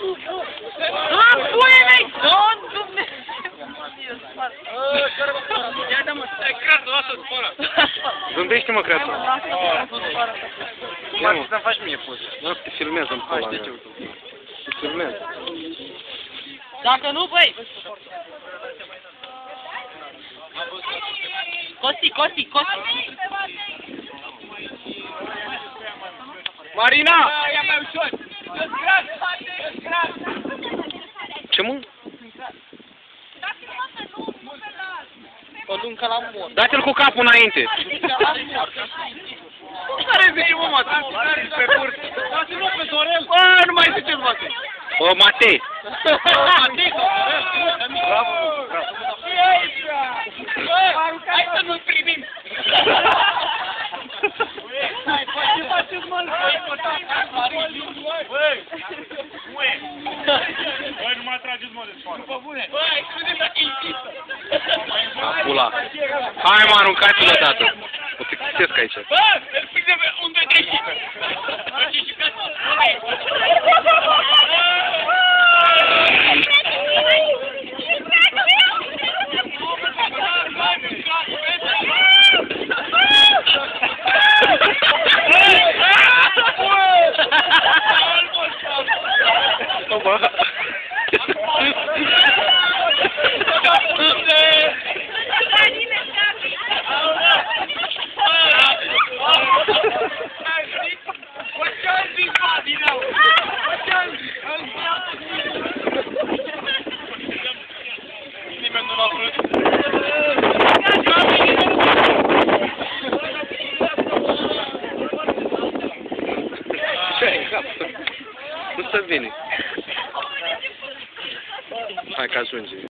Puie mei! Zâmbește-mă, creatul. Ia mă, să-mi faci mie poze. Nu, te filmez în pula mea. Te filmez. Dacă nu, băi! Costi! Marina! Ce mă? O luncă la mor. Dați-l cu capul înainte. Care zice, mă, Matei? Pe curs. Dați-l pe Dorel. Bă, nu mai ziceți, Matei. O, Matei. Matei sau Dorel? Bravo. Hai să nu-l primim. Ce faceți, mă? Băi, nu mă atrageți, mă, de spate. După bune. Băi, crede dacă insistă. Pula. Hai, mă, aruncați-l odată. O te chisesc aici. Bă, îl prinde pe unde greșit. Face și pe tot. Nu se vine. Hai că ajunge.